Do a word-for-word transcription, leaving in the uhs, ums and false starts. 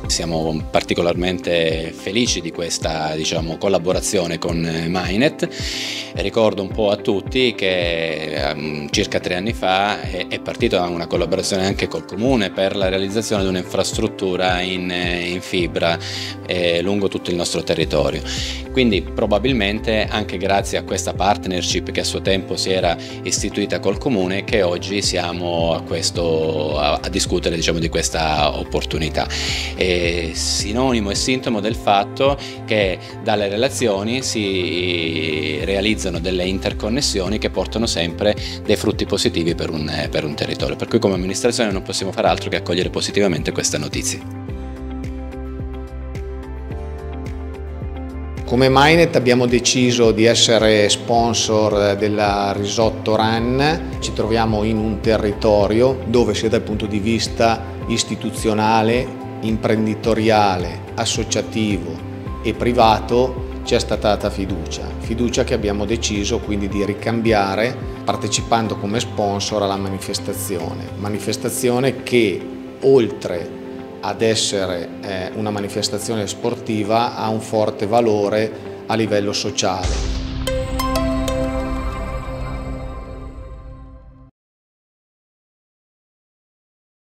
Siamo particolarmente felici di questa, diciamo, collaborazione con Mainet. Ricordo un po' a tutti che um, circa tre anni fa è, è partita una collaborazione anche col Comune per la realizzazione di un'infrastruttura in, in fibra eh, lungo tutto il nostro territorio. Quindi probabilmente anche grazie a questa partnership che a suo tempo si era istituita col Comune che oggi siamo a, questo, a, a discutere, diciamo, di questa opportunità. E sinonimo e sintomo del fatto che dalle relazioni si realizzano delle interconnessioni che portano sempre dei frutti positivi per un, per un territorio, per cui come amministrazione non possiamo fare altro che accogliere positivamente questa notizia. Come Mainet abbiamo deciso di essere sponsor della Risotto Run. Ci troviamo in un territorio dove sia dal punto di vista istituzionale, imprenditoriale, associativo e privato ci è stata data fiducia, fiducia che abbiamo deciso quindi di ricambiare partecipando come sponsor alla manifestazione, manifestazione che oltre ad essere eh, una manifestazione sportiva ha un forte valore a livello sociale.